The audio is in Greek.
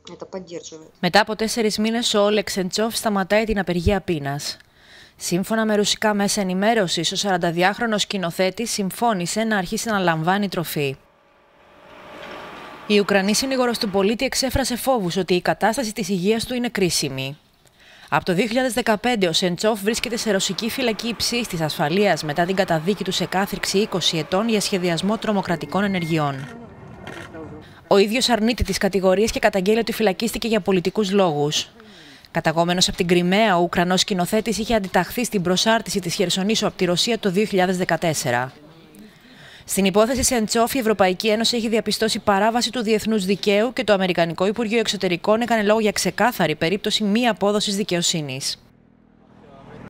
Μετά από 4 μήνες, ο Όλεγ Σεντσόφ σταματάει την απεργία πείνας. Σύμφωνα με ρωσικά μέσα ενημέρωσης, ο 42χρονος σκηνοθέτης συμφώνησε να αρχίσει να λαμβάνει τροφή. Η Ουκρανή συνήγορος του πολίτη εξέφρασε φόβους ότι η κατάσταση της υγείας του είναι κρίσιμη. Από το 2015 ο Σεντσόφ βρίσκεται σε ρωσική φυλακή υψίστης ασφαλείας μετά την καταδίκη του σε κάθριξη 20 ετών για σχεδιασμό τρομοκρατικών ενεργειών. Ο ίδιος αρνείται τις κατηγορίες και καταγγέλει ότι φυλακίστηκε για πολιτικούς λόγους. Καταγόμενος από την Κριμαία, ο Ουκρανός σκηνοθέτης είχε αντιταχθεί στην προσάρτηση της Χερσονήσου από τη Ρωσία το 2014. Στην υπόθεση Σεντσόφ, η Ευρωπαϊκή Ένωση έχει διαπιστώσει παράβαση του διεθνούς δικαίου και το Αμερικανικό Υπουργείο Εξωτερικών έκανε λόγο για ξεκάθαρη περίπτωση μη απόδοσης δικαιοσύνης.